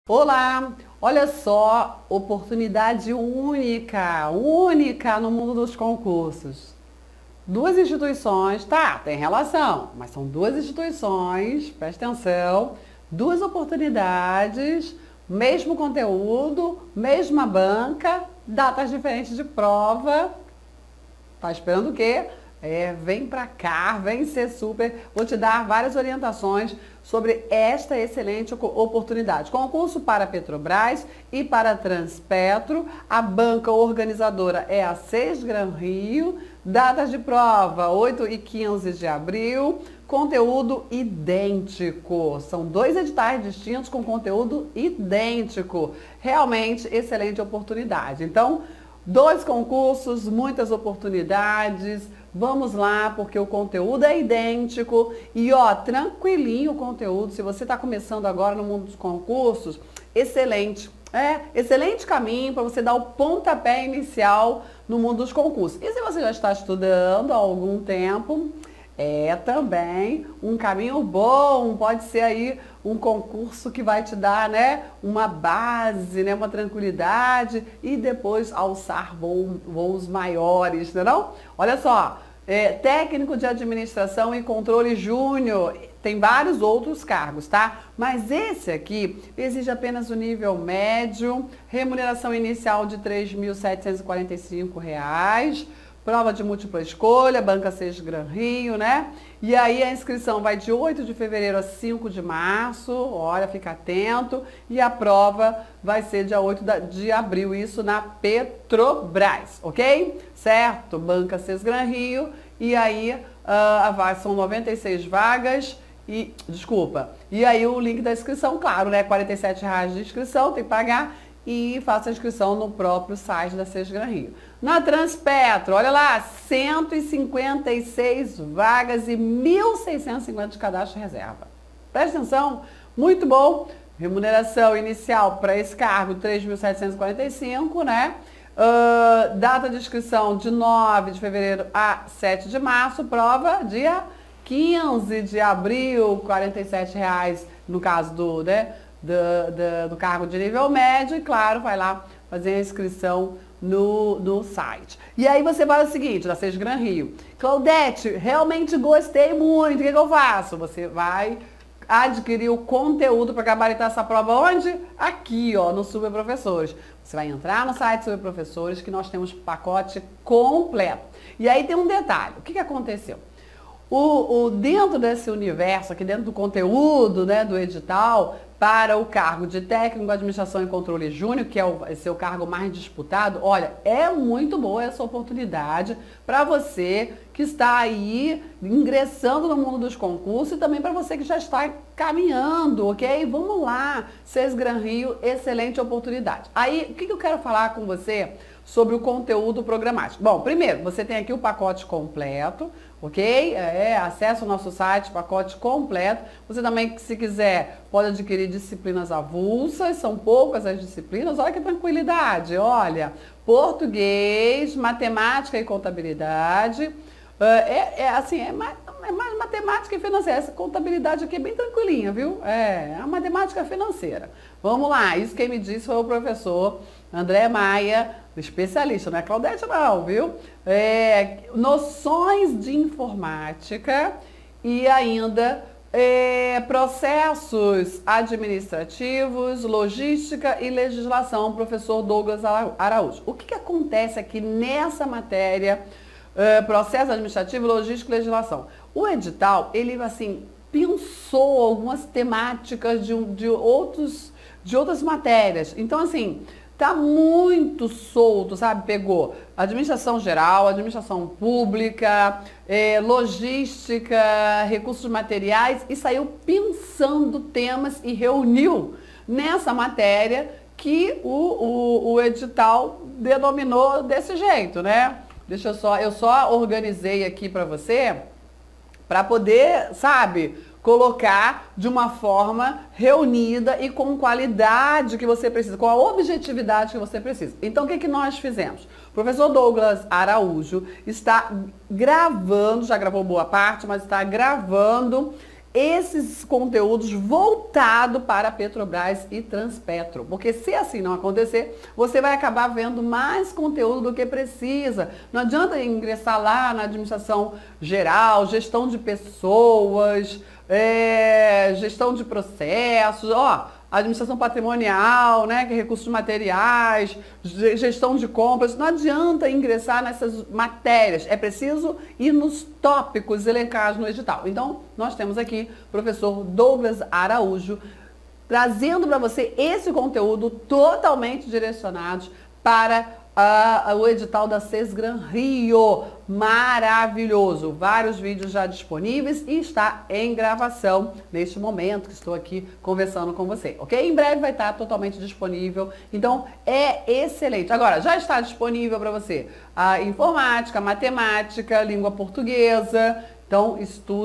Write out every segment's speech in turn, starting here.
Olá, olha só, oportunidade única no mundo dos concursos. Duas instituições, tá, tem relação, mas são duas instituições, presta atenção, duas oportunidades, mesmo conteúdo, mesma banca, datas diferentes de prova. Tá esperando o quê? Vem pra cá, vem ser super. Vou te dar várias orientações sobre esta excelente oportunidade. Concurso para Petrobras e para Transpetro. A banca organizadora é a Sesgran Rio. Datas de prova, 8 e 15 de abril. Conteúdo idêntico. São dois editais distintos com conteúdo idêntico. Realmente excelente oportunidade. Então, dois concursos, muitas oportunidades. Vamos lá, porque o conteúdo é idêntico. E ó, tranquilinho o conteúdo. Se você está começando agora no mundo dos concursos, excelente. Excelente caminho para você dar o pontapé inicial no mundo dos concursos. E se você já está estudando há algum tempo, também um caminho bom, pode ser aí um concurso que vai te dar, né, uma base, né, uma tranquilidade e depois alçar voos maiores, não? Olha só, técnico de administração e controle júnior, tem vários outros cargos, tá? Mas esse aqui exige apenas o nível médio, remuneração inicial de R$ 3.745. Prova de múltipla escolha, Banca Sesgran Rio, né? E aí a inscrição vai de 8 de fevereiro a 5 de março, olha, fica atento. E a prova vai ser dia 8 de abril, isso na Petrobras, ok? Certo? Banca Sesgran Rio. E aí são 96 vagas. E aí o link da inscrição, claro, né? R$ 47,00 de inscrição, tem que pagar. E faça a inscrição no próprio site da Sesgran Rio. Na Transpetro, olha lá, 156 vagas e 1.650 de cadastro reserva. Presta atenção, muito bom. Remuneração inicial para esse cargo, 3.745, né? Data de inscrição de 9 de fevereiro a 7 de março, prova dia 15 de abril, R$ 47,00 no caso do cargo de nível médio e, claro, vai lá fazer a inscrição no site. E aí você fala o seguinte, da Sesgran Rio: Claudete, realmente gostei muito, o que eu faço? Você vai adquirir o conteúdo para gabaritar essa prova onde? Aqui, ó, no Super Professores. Você vai entrar no site Super Professores que nós temos pacote completo. E aí tem um detalhe, o que aconteceu? Dentro desse universo, aqui dentro do conteúdo, né, do edital, para o cargo de técnico de administração e controle júnior, que é o seu cargo mais disputado, olha, é muito boa essa oportunidade para você que está aí ingressando no mundo dos concursos e também para você que já está caminhando, ok? Vamos lá, Sesgran Rio, excelente oportunidade. Aí, o que eu quero falar com você sobre o conteúdo programático? Bom, primeiro, você tem aqui o pacote completo, ok? Acesse o nosso site, pacote completo. Você também, se quiser, pode adquirir disciplinas avulsas, são poucas as disciplinas, olha que tranquilidade, olha, português, matemática e contabilidade, mais matemática e financeira. Essa contabilidade aqui é bem tranquilinha, viu? A matemática financeira. Vamos lá, isso quem me disse foi o professor André Maia, especialista, não é Claudete não, viu? Noções de informática e ainda processos administrativos, logística e legislação, professor Douglas Araújo. O que acontece aqui nessa matéria, processo administrativo, logística e legislação? O edital, ele assim, pensou algumas temáticas de outras matérias. Então, assim, tá muito solto, sabe? Pegou administração geral, administração pública, logística, recursos materiais e saiu pensando temas e reuniu nessa matéria que o edital denominou desse jeito, né? Eu só organizei aqui para você, para poder, sabe, colocar de uma forma reunida e com qualidade que você precisa, com a objetividade que você precisa. Então, o que nós fizemos? O professor Douglas Araújo está gravando, já gravou boa parte, mas está gravando esses conteúdos voltados para a Petrobras e Transpetro. Porque se assim não acontecer, você vai acabar vendo mais conteúdo do que precisa. Não adianta ingressar lá na administração geral, gestão de pessoas, gestão de processos, administração patrimonial, né, que é recursos materiais, gestão de compras. Não adianta ingressar nessas matérias. É preciso ir nos tópicos elencados no edital. Então, nós temos aqui o professor Douglas Araújo trazendo para você esse conteúdo totalmente direcionado para o edital da Sesgran Rio. Maravilhoso! Vários vídeos já disponíveis e está em gravação neste momento que estou aqui conversando com você, ok? Em breve vai estar totalmente disponível, então é excelente. Agora, já está disponível para você a informática, matemática, língua portuguesa. Então,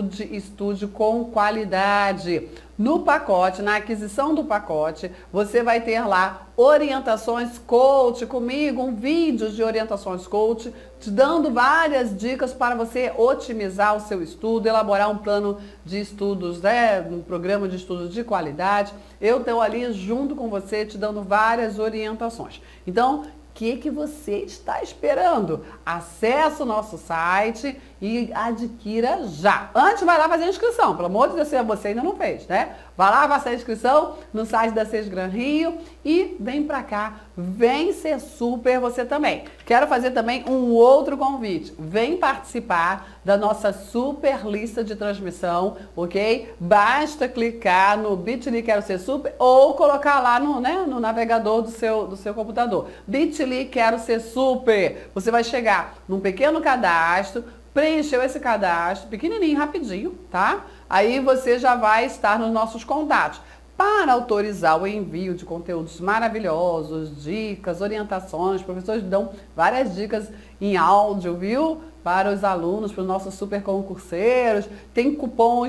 estude com qualidade. No pacote, na aquisição do pacote, você vai ter lá orientações coach comigo, um vídeo de orientações coach, te dando várias dicas para você otimizar o seu estudo, elaborar um plano de estudos, né, um programa de estudos de qualidade. Eu estou ali junto com você, te dando várias orientações. Então, o que você está esperando? Acesse o nosso site e adquira já. Antes, vai lá fazer a inscrição. Pelo amor de Deus, se você ainda não fez, né? Vai lá, faça a inscrição no site da Sesgran Rio e vem pra cá. Vem ser super você também. Quero fazer também um outro convite. Vem participar da nossa super lista de transmissão, ok? Basta clicar no bit.ly Quero Ser Super ou colocar lá no navegador do seu computador. bit.ly Quero Ser Super. Você vai chegar num pequeno cadastro, preencheu esse cadastro, pequenininho, rapidinho, tá? Aí você já vai estar nos nossos contatos. Para autorizar o envio de conteúdos maravilhosos, dicas, orientações, os professores dão várias dicas em áudio, viu? Para os alunos, para os nossos super concurseiros. Tem cupom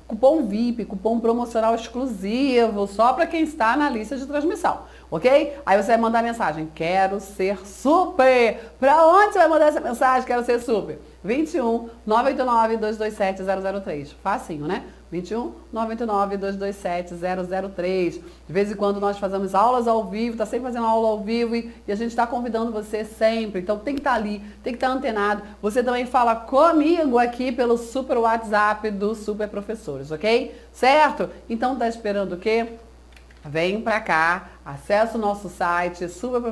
VIP, cupom promocional exclusivo, só para quem está na lista de transmissão, ok? Aí você vai mandar a mensagem, quero ser super. Para onde você vai mandar essa mensagem, quero ser super? 21 989 227 003. Facinho, né? 21 989 227 003. De vez em quando nós fazemos aulas ao vivo, tá sempre fazendo aula ao vivo e a gente está convidando você sempre. Então tem que estar ali, tem que estar antenado. Você também fala comigo aqui pelo super WhatsApp dos super professores, ok? Certo? Então tá esperando o quê? Vem pra cá, acesse o nosso site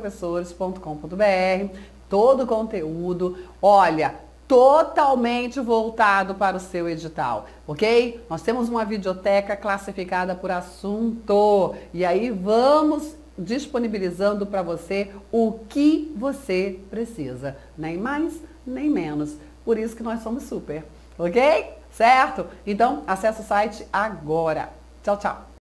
superprofessores.com.br, todo o conteúdo, olha, totalmente voltado para o seu edital, ok? Nós temos uma videoteca classificada por assunto e aí vamos disponibilizando para você o que você precisa, nem mais, nem menos. Por isso que nós somos super, ok? Certo? Então, acesse o site agora. Tchau, tchau.